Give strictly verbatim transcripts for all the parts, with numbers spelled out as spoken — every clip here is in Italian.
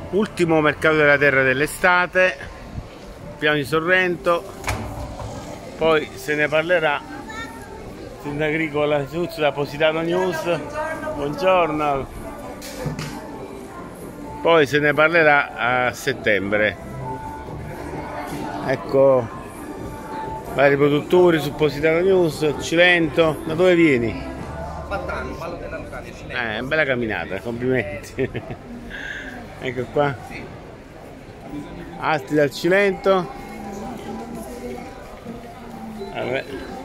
Ultimo mercato della terra dell'estate, Piano di Sorrento, poi se ne parlerà Azienda Agricola Suz da Positano News. Buongiorno. Poi se ne parlerà a settembre. Ecco vari produttori su Positano News. Cilento, da dove vieni? Battano, Vallo della Lucania, Cilento. Eh, bella camminata, complimenti. Ecco qua, altri dal Cilento. Vabbè.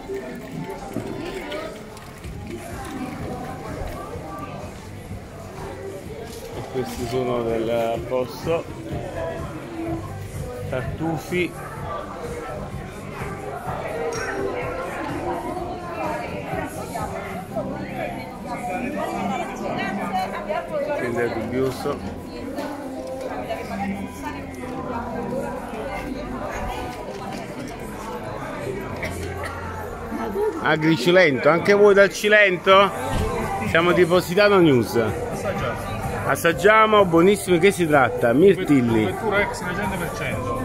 E questi sono del posto, tartufi. Quindi dubbioso. Agri Cilento, anche voi dal Cilento? Siamo di Positano News. Assaggiamo. Assaggiamo, buonissimo. Che si tratta? Mirtilli. Copertura ex cento per cento.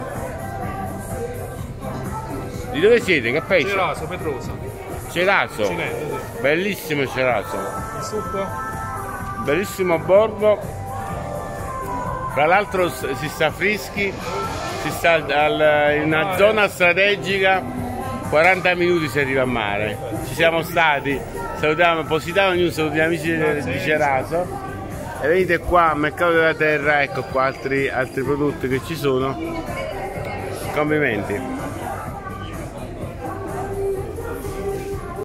Di dove siete? Che paese? Ceraso, Petrosa. Ceraso. Cilento, sì. Bellissimo Ceraso. Il succo? Bellissimo bordo. Tra l'altro si sta freschi, si sta al, in una zona strategica, quaranta minuti si arriva a mare. Ci siamo stati, salutiamo Positano News, salutiamo gli amici di Ceraso e venite qua al mercato della terra, ecco qua altri, altri prodotti che ci sono. Complimenti.